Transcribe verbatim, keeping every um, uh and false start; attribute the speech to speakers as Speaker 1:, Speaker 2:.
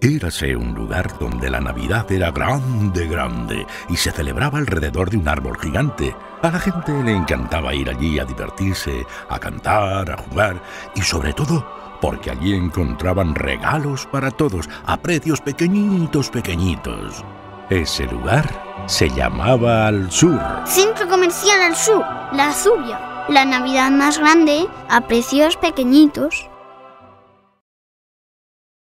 Speaker 1: Érase un lugar donde la Navidad era grande, grande, y se celebraba alrededor de un árbol gigante. A la gente le encantaba ir allí a divertirse, a cantar, a jugar, y sobre todo porque allí encontraban regalos para todos, a precios pequeñitos, pequeñitos. Ese lugar se llamaba Al Sur.
Speaker 2: Centro Comercial Al Sur, La Zubia. La Navidad más grande, a precios pequeñitos.